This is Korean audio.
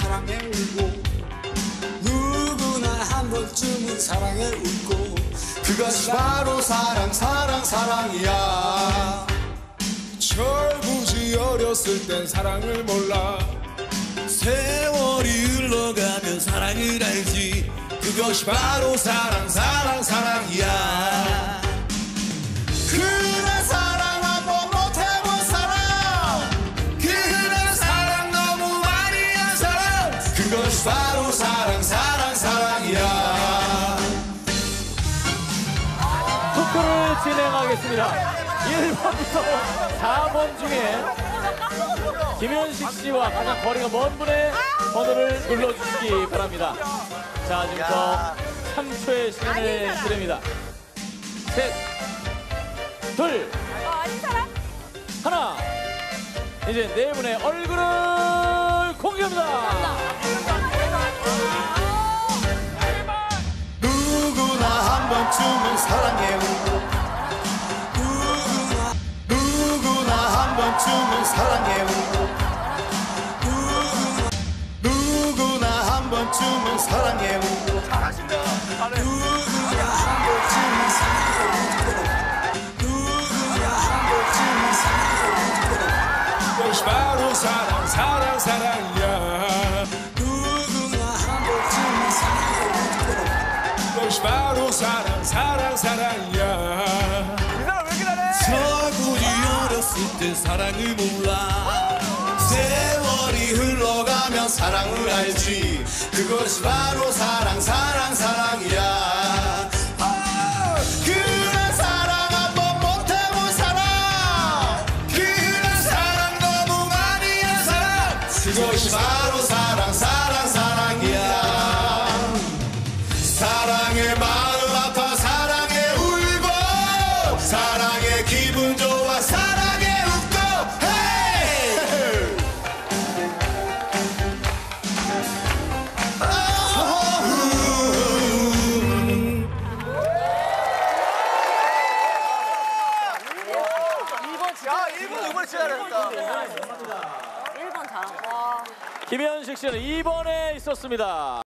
사랑에 울고 누구나 한 번쯤은 사랑에 웃고 그것이 바로 사랑 사랑 사랑이야. 철부지 어렸을 땐 사랑을 몰라 세월이 흘러가면 사랑을 알지 그것이 바로 사랑 사랑 사랑이야. 그래 사랑 한번 못해본 사람 그래 사랑 너무 많이 한 사람 그것이 바로 사랑 사랑 사랑이야. 투표를 진행하겠습니다. 1번부터 4번 중에 김현식 씨와 가장 거리가 먼 분의 번호를 눌러주시기 바랍니다. 자, 지금부터 3초의 시간을 드립니다. 셋, 둘, 하나. 이제 네 분의 얼굴을 공개합니다. 누구나 한 번쯤은 사랑에 울고 누구나 한 번쯤은 사랑에 울고 누구나 한 번쯤은 사랑에 울고 누구나 한 번쯤은 사랑에 울고 누구나 한 번쯤은 사랑에 울고 그것이 바로 사랑 사랑 사랑이야. 누구나 한 번쯤은 사랑에 울고 그것이 바로 사랑 사랑 사랑이야. 철부지 어렸을 땐 사랑을 몰라 세월이 흘러가면 사랑을 알지 그것이 바로 사랑 사랑 사랑이야. 그래 사랑 한번 못해본 사람 그래 사랑 너무 많이 한 사람 그것이 바로 사랑 사랑 사랑이야. 사랑에 마음 아파 사랑에 울고 사랑에 기분 좋아 사랑에 웃고 헤이 김현식 씨는 2번에 있었습니다.